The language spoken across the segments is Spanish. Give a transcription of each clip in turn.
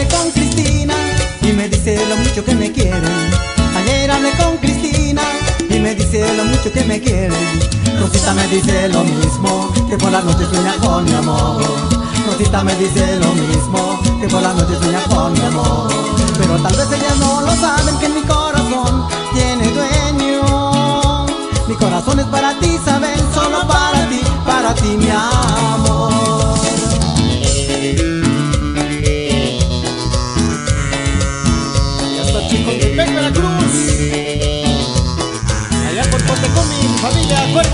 hablé con Cristina y me dice lo mucho que me quiere. Ayer hablé con Cristina y me dice lo mucho que me quiere. Rosita me dice lo mismo, que por la noche sueña con mi amor. Rosita me dice lo mismo, que por la noche sueña con mi amor. Pero tal vez ellas no lo saben, que en mi corazón tiene dueño. Mi corazón es para ti, saben, solo para ti mi amor. Ya está Chicontepec, Veracruz. Allá por Potecomí, familia Cuervo.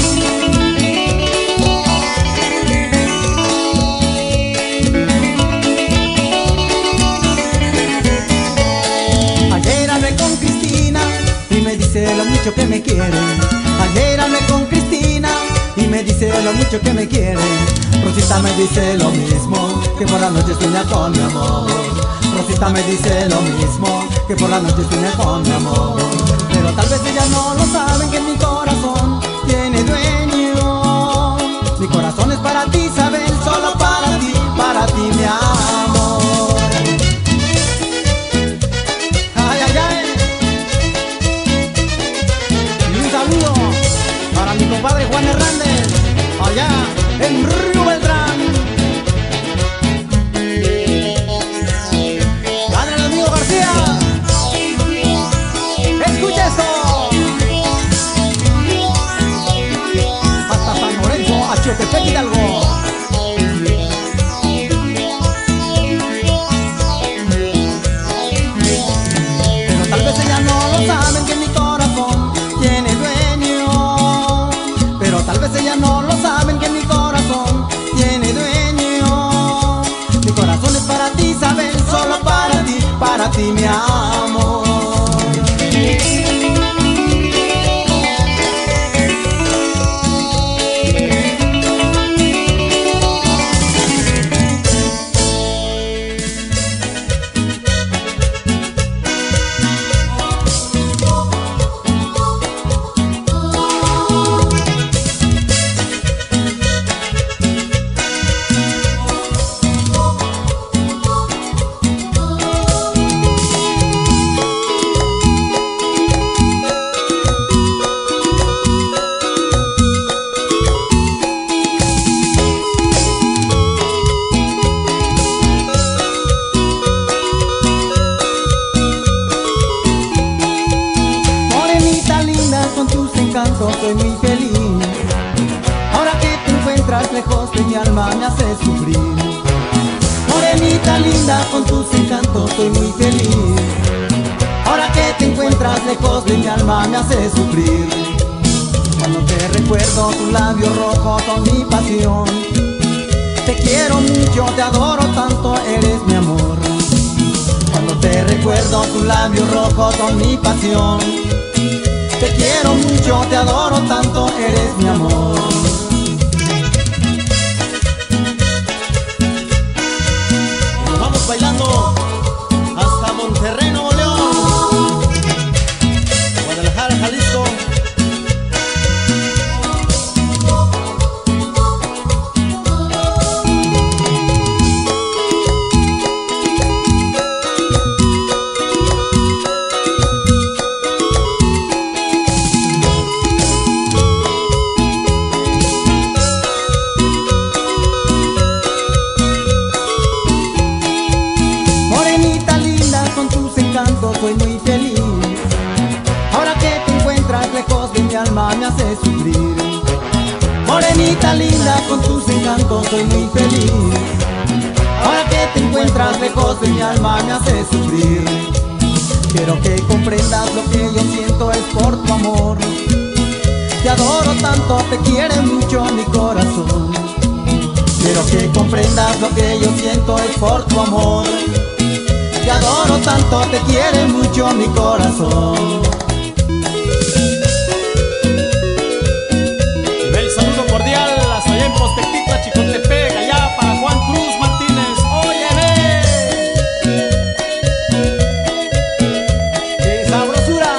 Lo mucho que me quiere. Ayer hablé con Cristina y me dice lo mucho que me quiere. Rosita me dice lo mismo, que por la noche sueña con mi amor. Rosita me dice lo mismo, que por la noche sueña con mi amor. Pero tal vez ellas no lo saben, que mi corazón tiene dueño. Mi corazón es para ti, saben, solo para ti mi amor. Ay, ay, ay. Saludo para mi compadre Juan Hernández, allá en Río Beltrán. Padre el amigo García, escucha esto. Hasta San Lorenzo, a Chiotepec, Hidalgo. Pero tal vez ellas no lo saben, que mi corazón tiene dueño. Pero tal vez ellas no lo saben, que mi corazón tiene dueño. Mi corazón es para ti, saben, solo para ti mi amor. Soy muy feliz. Ahora que te encuentras lejos de mi alma me haces sufrir. Morenita linda, con tus encantos soy muy feliz. Ahora que te encuentras lejos de mi alma me haces sufrir. Cuando te recuerdo tus labios rojos son mi pasión. Te quiero mucho, te adoro tanto, eres mi amor. Cuando te recuerdo tus labios rojos son mi pasión. Te quiero mucho, te adoro tanto, eres mi amor. Nos vamos bailando hasta Monterrey, Nuevo León, Guadalajara, Jalisco. Soy muy feliz. Ahora que te encuentras lejos de mi alma me haces sufrir. Morenita linda, con tus encantos soy muy feliz. Ahora que te encuentras lejos de mi alma me haces sufrir. Quiero que comprendas lo que yo siento es por tu amor. Te adoro tanto, te quiere mucho mi corazón. Quiero que comprendas lo que yo siento es por tu amor. Te adoro tanto, te quiere mucho mi corazón. El saludo cordial hasta allá en Postectitla, Chicontepec, allá para Juan Cruz Martínez. ¡Óyeme! ¡Qué sabrosura!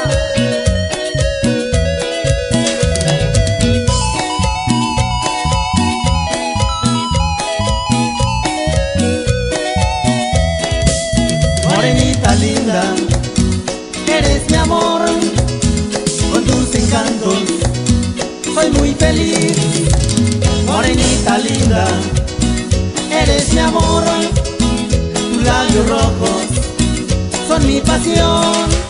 feliz. Morenita linda, eres mi amor, tus labios rojos son mi pasión.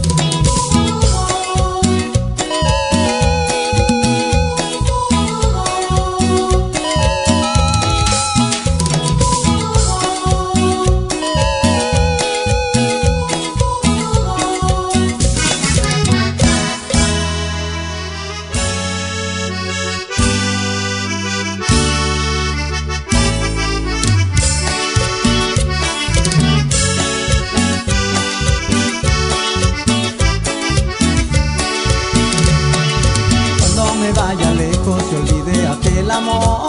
Vaya lejos y olvide aquel amor.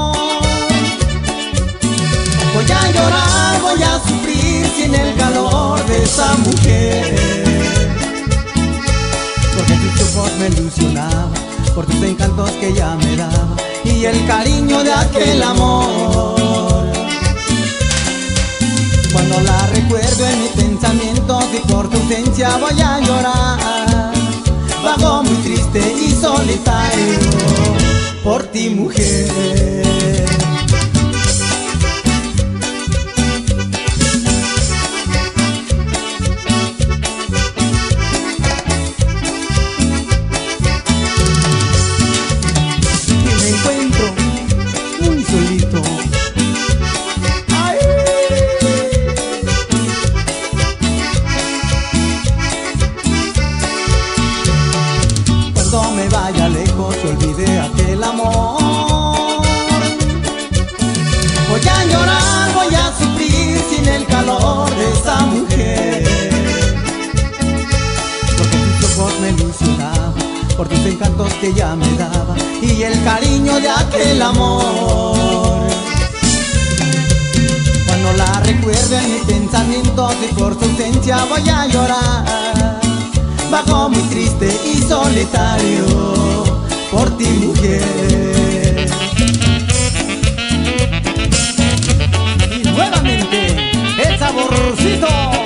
Voy a llorar, voy a sufrir sin el calor de esa mujer. Porque tus ojos me ilusionaban, por tus encantos que ella me daba y el cariño de aquel amor. Cuando la recuerdo en mis pensamientos y por tu ausencia voy a llorar. Vago muy triste y solitario por ti, mujer. Y me encuentro muy solito. Cuando me vaya lejos y olvide aquel amor, voy a llorar, voy a sufrir sin el calor de esa mujer. Porque tus ojos me ilusionaban, por tus encantos que ella me daba y el cariño de aquel amor. Cuando la recuerdo en mis pensamientos y por su ausencia voy a llorar. Vago muy triste y solitario por ti, mujer. Y nuevamente el saborcito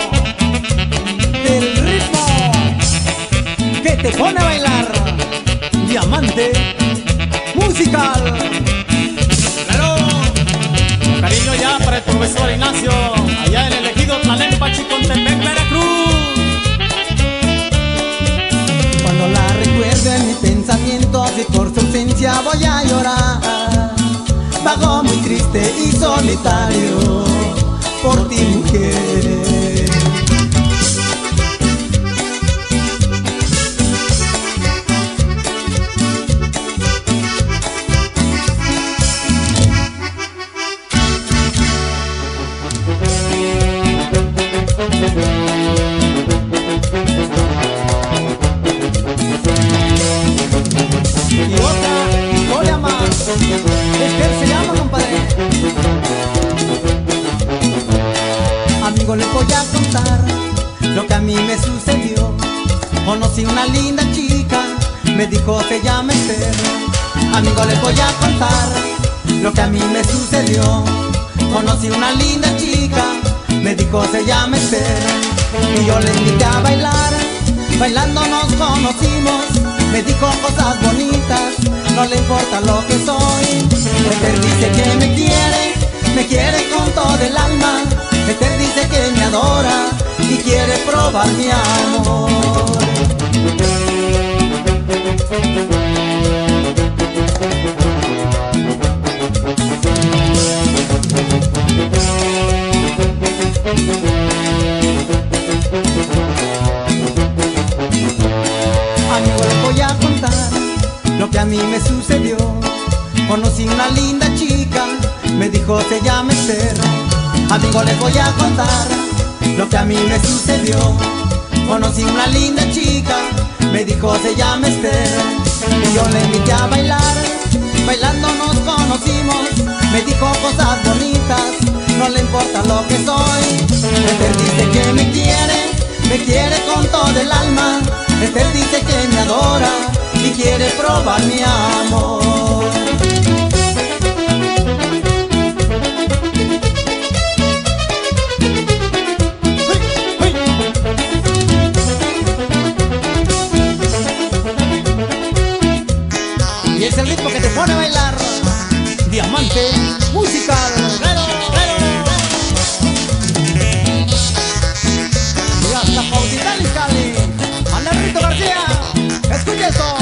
del ritmo que te pone a bailar. Diamante musical. Claro, con cariño ya para el profesor Ignacio, allá en el ejido Tlanempa, Chicontepec, Veracruz. Cuando la recuerdo en mis pensamientos y por su ausencia voy a llorar. Vago muy triste y solitario por ti, mujer. Y otra historia más, es que él se llama, compadre. Amigo, le voy a contar lo que a mí me sucedió. Conocí una linda chica, me dijo se llama Esther. Amigo, le voy a contar lo que a mí me sucedió. Conocí una linda chica, me dijo se llama Esther. Y yo le invité a bailar, bailando nos conocimos. Me dijo cosas bonitas, no le importa lo que soy. Esther dice que me quiere con todo el alma. Esther dice que me adora y quiere probar mi amor. Amigo, le voy a contar lo que a mí me sucedió. Conocí una linda chica, me dijo se llama Esther. Amigo, le voy a contar lo que a mí me sucedió. Conocí una linda chica, me dijo se llama Esther. Y yo le invité a bailar, bailando nos conocimos. Me dijo cosas bonitas, no le importa lo que soy. Esther dice que me quiere con todo el alma. Esther dice que me adora y quiere probar mi amor. Y es el ambiente musical. Y hasta Pautita Lizcali, Alerrito García, escucha esto.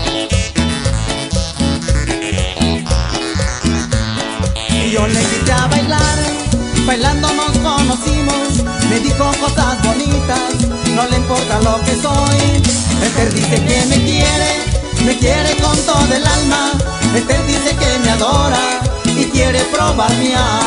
Y yo le invité a bailar, bailando nos conocimos. Me dijo cosas bonitas, no le importa lo que soy. Esther dice que me quiere con todo el alma. Esther dice que me adora y quiere probar mi alma.